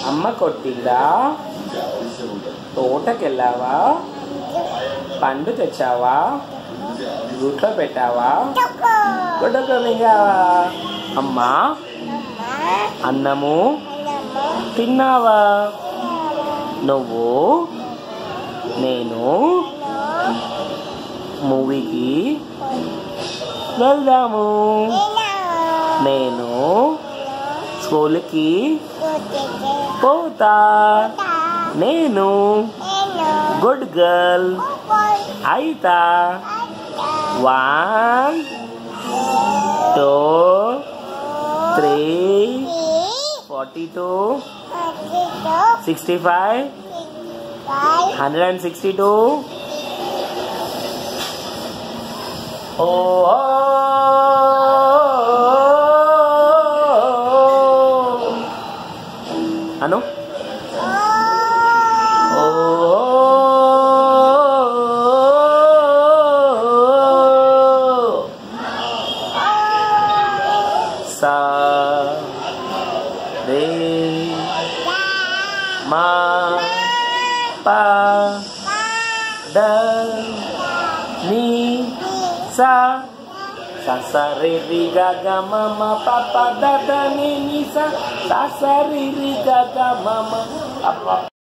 అమ్మ కొట్టిందా? తోటకెళ్ళావా? పండు తెచ్చావా? గుట్లో పెట్టావా? గుడ్డకు మింగావా? అమ్మా అన్నము తిన్నావా? నువ్వు నేను మూవీకి వెళ్దాము. నేను స్కూల్కి పోతా. నేను గుడ్ గర్ల్ అయితా. 1 2 3 42 65 162 అను సా రే మా పా ద ని సా సా సా రే రి గా గా మా మా పా పా ద ద ని ని సా సా సా రి రి గా గా మా మా పా పా